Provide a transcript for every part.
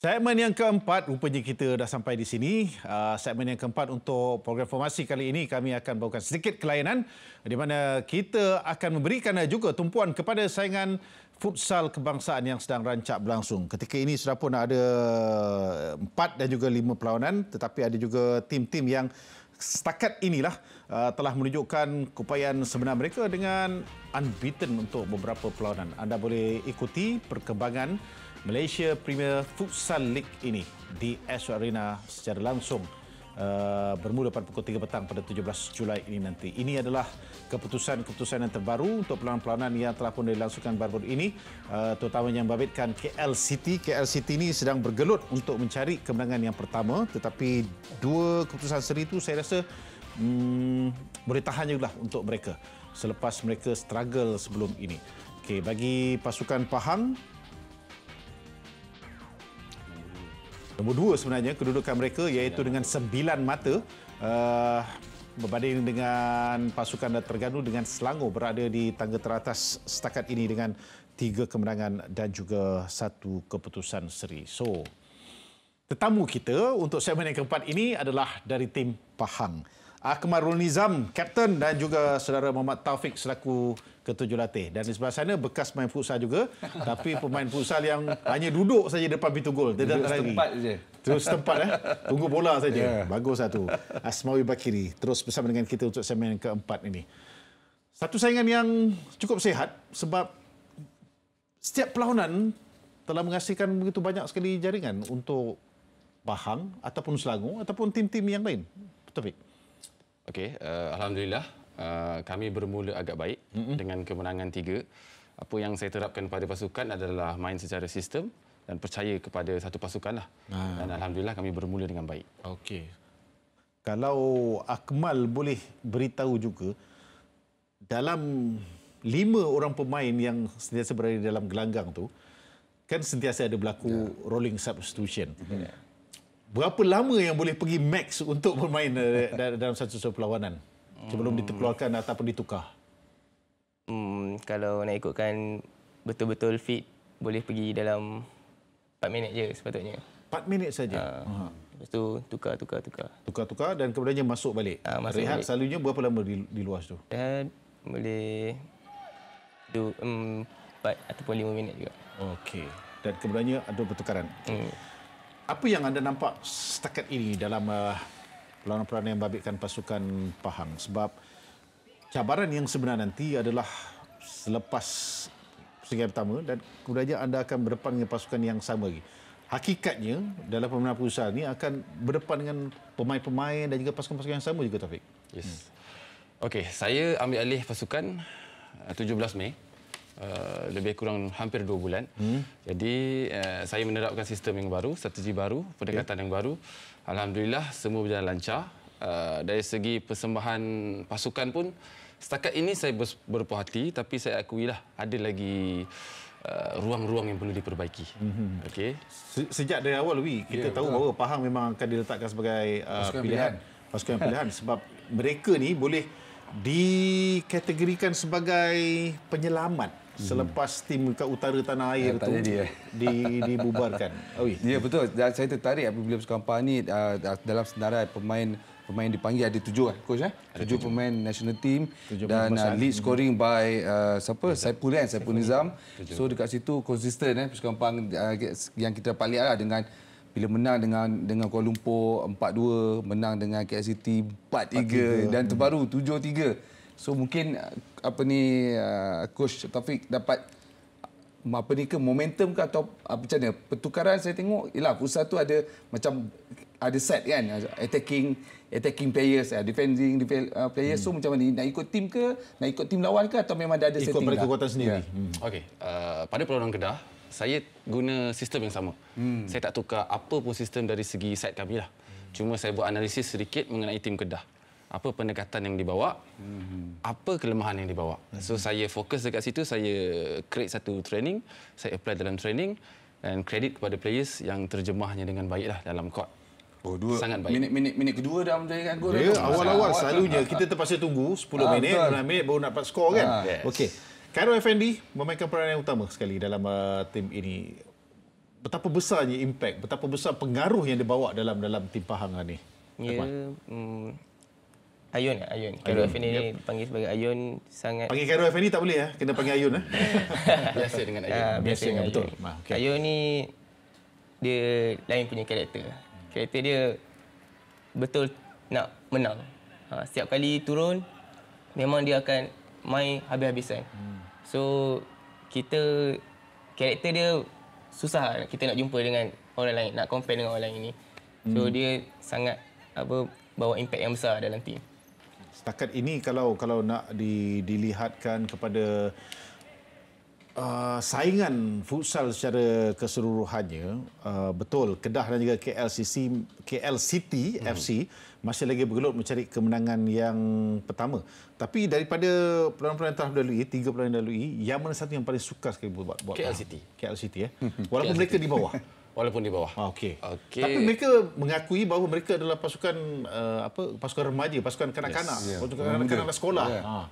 Segmen yang keempat, rupanya kita dah sampai di sini. Segmen yang keempat untuk program formasi kali ini, kami akan bawakan sedikit kelainan di mana kita akan memberikan juga tumpuan kepada saingan futsal kebangsaan yang sedang rancak berlangsung. Ketika ini sudah pun ada 4 dan juga 5 perlawanan, tetapi ada juga tim-tim yang setakat inilah telah menunjukkan keupayaan sebenar mereka dengan unbeaten untuk beberapa perlawanan. Anda boleh ikuti perkembangan Malaysia Premier Futsal League ini di Astro Arena secara langsung bermula pada pukul 3 petang pada 17 Julai ini nanti. Ini adalah keputusan-keputusan yang terbaru untuk perlawanan-perlawanan yang telah pun dilangsungkan baru-baru ini, terutamanya yang membabitkan KL City. KL City ini sedang bergelut untuk mencari kemenangan yang pertama, tetapi dua keputusan seri itu saya rasa boleh tahan juga untuk mereka selepas mereka struggle sebelum ini. Okey, bagi pasukan Pahang, nombor 2 sebenarnya kedudukan mereka, iaitu dengan 9 mata berbanding dengan pasukan Terengganu dengan Selangor berada di tangga teratas setakat ini dengan 3 kemenangan dan juga 1 keputusan seri. So, tetamu kita untuk segmen yang keempat ini adalah dari tim Pahang. Akmalul Nizam, kapten, dan juga saudara Muhammad Taufik selaku ketujuh latih. Dan di sebelah sana bekas main futsal juga, tapi pemain futsal yang hanya duduk saja depan pintu gol. Tidak lari. Terus tempat tunggu bola saja. Yeah. Bagus satu. Asmawi Bakiri terus bersama dengan kita untuk segmen yang keempat ini. Satu saingan yang cukup sihat sebab setiap perlawanan telah menghasilkan begitu banyak sekali jaringan untuk Pahang ataupun Selangor ataupun tim-tim yang lain. Taufik. Okey, alhamdulillah kami bermula agak baik dengan kemenangan 3. Apa yang saya terapkan pada pasukan adalah main secara sistem dan percaya kepada satu pasukan lah. Dan alhamdulillah kami bermula dengan baik. Okey. Kalau Akmal boleh beritahu juga, dalam 5 orang pemain yang sentiasa berada dalam gelanggang tu, kan sentiasa ada berlaku rolling substitution. Berapa lama yang boleh pergi max untuk bermain dalam satu perlawanan sebelum dikeluarkan ataupun ditukar? Kalau nak ikutkan betul-betul fit, boleh pergi dalam 4 minit je sepatutnya. 4 minit saja? Lepas tu tukar. Tukar dan kemudiannya masuk balik? Rehat balik. Selalunya berapa lama di luar tu? Dan boleh 4 ataupun 5 minit juga. Okey. Dan kemudiannya ada pertukaran? Apa yang anda nampak setakat ini dalam perlawanan-perlawanan yang membabitkan pasukan Pahang? Sebab cabaran yang sebenar nanti adalah selepas pertandingan pertama dan kemudiannya anda akan berdepan dengan pasukan yang sama lagi. Hakikatnya dalam permainan futsal ini akan berdepan dengan pemain-pemain dan juga pasukan-pasukan yang sama juga, Taufik. Yes. Okey, saya ambil alih pasukan 17 Mei. Lebih kurang hampir 2 bulan. Jadi saya menerapkan sistem yang baru, strategi baru, pendekatan yang baru. Alhamdulillah semua berjalan lancar. Dari segi persembahan pasukan pun setakat ini saya berpuas hati, tapi saya akuilah ada lagi ruang-ruang yang perlu diperbaiki. Okey. Sejak dari awal kita tahu bahawa Pahang memang akan diletakkan sebagai pasukan pilihan sebab mereka ni boleh dikategorikan sebagai penyelamat selepas tim dekat utara tanah air itu dibubarkan. Ya, betul. Dan saya tertarik apabila pasukan Pahang ni dalam senarai pemain dipanggil ada 7 kan, coach 7 pemain national team dan lead scoring by Saipul Nizam. So dekat situ konsisten pasukan Pahang yang kita dapat lihat dengan bila menang dengan Kuala Lumpur 4-2, menang dengan KL City 4-3 dan terbaru 7-3. So mungkin coach Taufik dapat momentum ke atau macam mana? Pertukaran saya tengok ialah futsal tu ada macam ada set kan, attacking players, defending players. So macam mana, nak ikut tim ke, nak ikut tim lawan ke atau memang ada setting? Ikut pada kekuatan sendiri. Okey, pada perlawanan Kedah saya guna sistem yang sama. Saya tak tukar apa pun sistem dari segi side kami lah. Cuma saya buat analisis sedikit mengenai tim Kedah. Apa pendekatan yang dibawa, apa kelemahan yang dibawa. So saya fokus dekat situ, saya create satu training, saya apply dalam training dan kredit kepada players yang terjemahnya dengan baiklah dalam court. Sangat baik. Minit kedua dah menjadikan gol. Awal-awal selalunya kita terpaksa tunggu 10 minit, 9 minit baru nak dapat skor kan. Okey. Khairul Effendi memainkan peranan yang utama sekali dalam tim ini. betapa besarnya impact, betapa besar pengaruh yang dibawa dalam tim Pahang ni? Ya, Ayun. Khairul Effendi ni dipanggil sebagai Ayun, sangat... Panggil Khairul Effendi tak boleh kena panggil Ayun Biasa dengan Ayun. Biasa dengan betul. Ayun. Okay. Ayun ni dia lain punya karakter. Karakter dia betul nak menang. Setiap kali turun memang dia akan main habis-habisan. So karakter dia susah kita nak jumpa dengan orang lain, nak compare dengan orang lain ni. So dia sangat bawa impact yang besar dalam tim. Setakat ini kalau nak dilihatkan kepada saingan futsal secara keseluruhannya, betul Kedah dan juga KL City FC masih lagi bergelut mencari kemenangan yang pertama. Tapi daripada perlawanan-perlawanan telah dilalui, 3 perlawanan dilalui, yang mana satu yang paling sukar sekali buat KL City. KL City walaupun mereka di bawah. Walaupun di bawah. Okey. Tapi mereka mengakui bahawa mereka adalah pasukan pasukan remaja, pasukan kanak-kanak, pasukan kanak-kanak sekolah.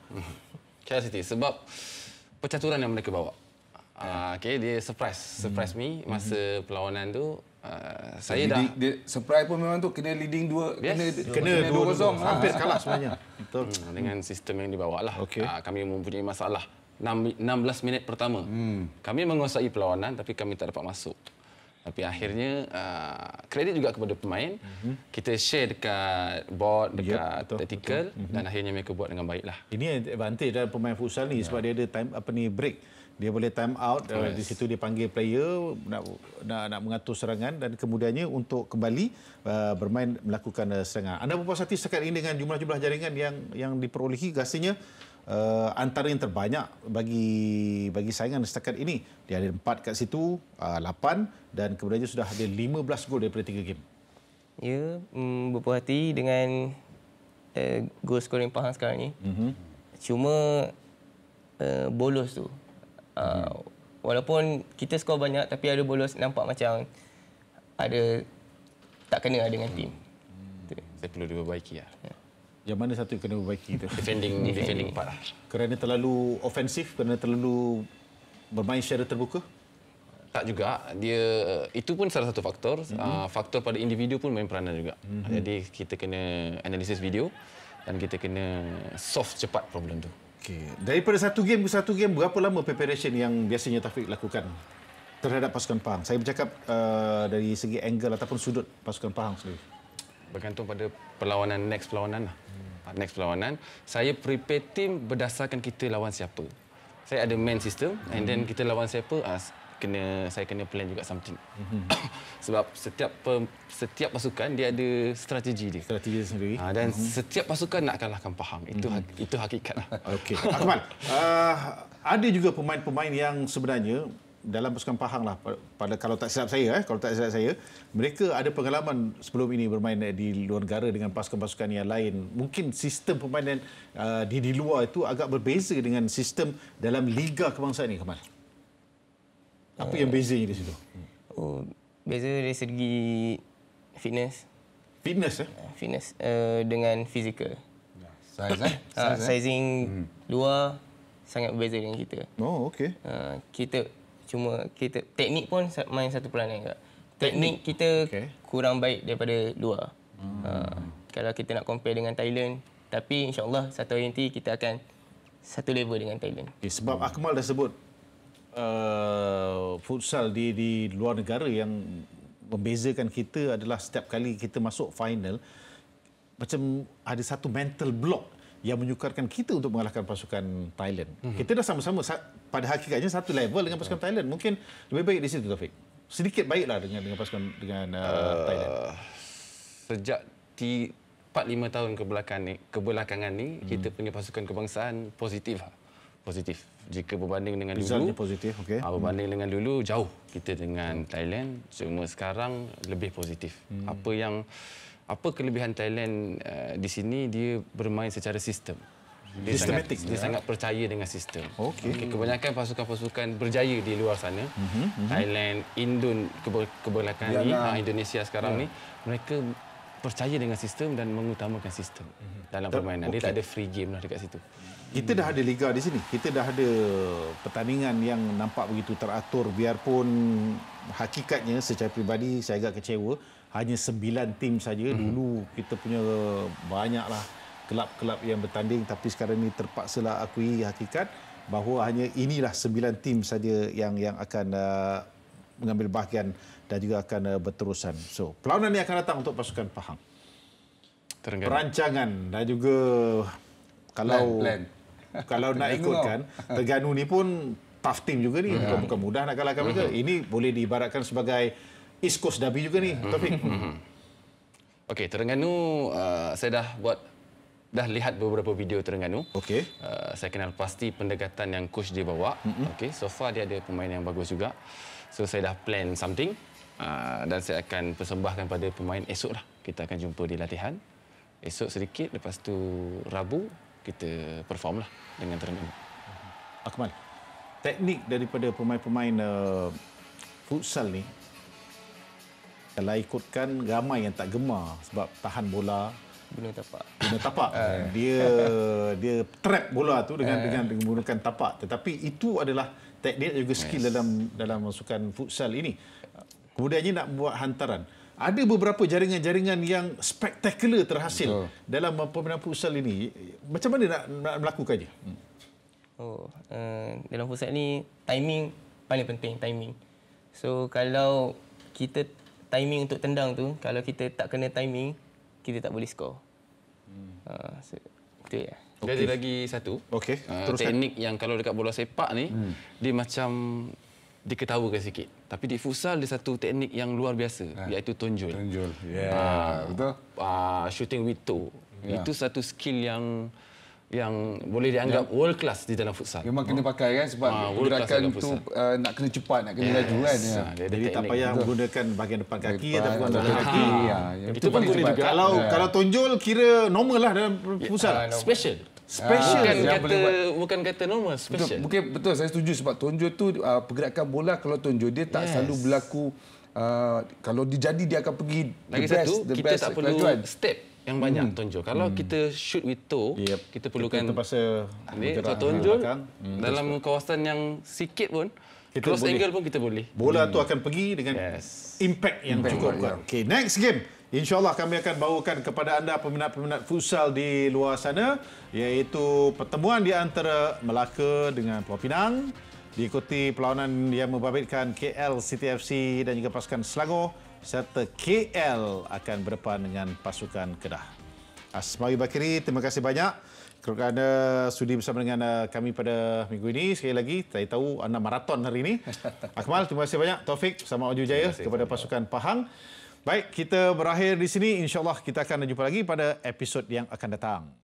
KL City sebab percaturan yang mereka bawa. Dia surprise me masa perlawanan tu. Saya dia surprise pun memang tu kena leading 2 kena 2-0 hampir kalah sebenarnya. Betul. Dengan sistem yang dibawa lah. Okay. Kami mempunyai masalah 16 minit pertama. Kami menguasai perlawanan tapi kami tak dapat masuk. Tapi akhirnya kredit juga kepada pemain. Kita share dekat board, dekat tactical dan akhirnya mereka buat dengan baiklah. Ini advantage dalam pemain futsal ni sebab dia ada time break. Dia boleh time out, di situ dia panggil player nak mengatur serangan dan kemudiannya untuk kembali bermain melakukan serangan. Anda berpuas hati setakat ini dengan jumlah-jumlah jaringan yang diperolehi, rasanya antara yang terbanyak bagi saingan setakat ini. Dia ada 4 kat situ, 8 dan kemudiannya sudah ada 15 gol daripada 3 game. Ya, berpuas hati dengan gol scoring Pahang sekarang ni. Cuma bolos tu. Walaupun kita skor banyak tapi ada bolos, nampak macam ada tak kena dengan tim. Saya perlu diperbaiki lah. Yang mana satu yang kena perbaiki itu? Defending part lah. Kerana terlalu ofensif, kerana terlalu bermain secara terbuka? Tak juga. Itu pun salah satu faktor. Faktor pada individu pun main peranan juga. Jadi kita kena analisis video dan kita kena solve cepat problem tu. Okay. Daripada satu game ke satu game, berapa lama preparation yang biasanya Taufik lakukan terhadap pasukan Pahang? Saya bercakap dari segi angle ataupun sudut pasukan Pahang sendiri. Bergantung pada next perlawanan lah. Next perlawanan, saya prepare team berdasarkan kita lawan siapa. Saya ada main system and then kita lawan siapa, saya kena plan juga something. Sebab setiap pasukan dia ada strategi dia. Strategi sendiri. Dan setiap pasukan nak kalahkan Pahang. Itu hakikat lah. Okey. Akmal, ada juga pemain-pemain yang sebenarnya dalam pasukan Pahang lah, kalau tak silap saya, mereka ada pengalaman sebelum ini bermain di luar negara dengan pasukan-pasukan yang lain. Mungkin sistem permainan di luar itu agak berbeza dengan sistem dalam Liga Kebangsaan ini, Kamal. Apa yang bezanya di situ? Beza dari segi fitness. Fitness dengan fizikal. Sizing luar sangat berbeza dengan kita. Oh, okey. Kita teknik pun main satu peranan juga. Teknik kita kurang baik daripada luar. Kalau kita nak compare dengan Thailand, tapi insya-Allah satu hari nanti kita akan satu level dengan Thailand. Okay, sebab Akmal dah sebut futsal di luar negara yang membezakan kita adalah setiap kali kita masuk final macam ada satu mental block yang menyukarkan kita untuk mengalahkan pasukan Thailand. Kita dah sama-sama pada hakikatnya satu level dengan pasukan Thailand. Mungkin lebih baik di situ, Taufik. Sedikit baiklah dengan pasukan Thailand. Sejak 4-5 tahun kebelakangan ni kita punya pasukan kebangsaan positif. Jika berbanding dengan Resultnya dulu, positif, okey. Berbanding dengan dulu jauh kita dengan Thailand. Cuma sekarang lebih positif. Apa kelebihan Thailand di sini, dia bermain secara sistem. Dia sangat percaya dengan sistem. Okey. Kebanyakan pasukan-pasukan berjaya di luar sana, Thailand, Indonesia sekarang ni, mereka percaya dengan sistem dan mengutamakan sistem dalam permainan. Dia tak ada free game lah dekat situ. Kita dah ada liga di sini. Kita dah ada pertandingan yang nampak begitu teratur, biarpun hakikatnya secara peribadi saya agak kecewa hanya 9 tim saja. Dulu kita punya banyaklah kelab-kelab yang bertanding, tapi sekarang ni terpaksalah akui hakikat bahawa hanya inilah 9 tim saja yang akan mengambil bahagian dan juga akan berterusan. So, perlawanan ini akan datang untuk pasukan Pahang. Terengganu. Perancangan dan juga kalau kalau nak ikutkan, Terengganu ni pun tough team juga ni. Bukan mudah nak kalahkan mereka. Ini boleh diibaratkan sebagai East Coast Derby juga ni, Taufik. Okey, Terengganu saya dah lihat beberapa video Terengganu. Okey. Saya kenal pasti pendekatan yang coach dia bawa. Okey, so far dia ada pemain yang bagus juga. So saya dah plan something dan saya akan persembahkan pada pemain esok lah. Kita akan jumpa di latihan. Esok sedikit, lepas tu Rabu kita perform lah dengan Terengganu. Akmal, teknik daripada pemain-pemain futsal ni, kalau ikutkan ramai yang tak gemar sebab tahan bola, Guna tapak. guna tapak. Dia trap bola tu dengan menggunakan tapak. Tetapi itu adalah teknik dan juga skill dalam masukan futsal ini. Kemudiannya nak buat hantaran. Ada beberapa jaringan-jaringan yang spektakular terhasil dalam permainan futsal ini. Macam mana nak melakukannya? Dalam futsal ni timing paling penting, timing. So kalau kita timing untuk tendang tu, kalau kita tak kena timing, kita tak boleh skor. So, itu ya. Dia ada lagi satu. Okey, teknik yang kalau dekat bola sepak ni, dia macam diketawakan sikit. Tapi di futsal dia satu teknik yang luar biasa, iaitu tonjol. Tonjol. Betul. Shooting with toe. Itu satu skill yang boleh dianggap world class di dalam futsal. Memang kena pakai kan sebab gerakan tu nak kena cepat, nak kena laju kan. Jadi tak payah menggunakan bahagian depan kaki ataupun belakang belakang kaki. Itu pun boleh juga. Kalau tonjol kira normal lah dalam futsal. Special. Bukan kata normal, special. Betul, saya setuju sebab tonjol tu pergerakan bola kalau tonjol dia tak selalu berlaku kalau dia akan pergi lagi satu, kita tak perlu step yang banyak tonjol. Kalau kita shoot with toe, kita perlukan tonjol dalam kawasan yang sikit pun, close angle pun kita boleh. Bola tu akan pergi dengan impact yang cukup kuat. Okay, next game. InsyaAllah kami akan bawakan kepada anda peminat-peminat futsal di luar sana, iaitu pertemuan di antara Melaka dengan Pulau Pinang, diikuti perlawanan yang membabitkan KL City FC dan juga pasukan Selangor, serta KL akan berdepan dengan pasukan Kedah. Asmawi Bakri, terima kasih banyak kerana sudi bersama dengan kami pada minggu ini. Sekali lagi, saya tahu anda maraton hari ini. Akmal, terima kasih banyak. Taufik, selamat maju jaya kepada pasukan Pahang. Baik, kita berakhir di sini. InsyaAllah kita akan jumpa lagi pada episod yang akan datang.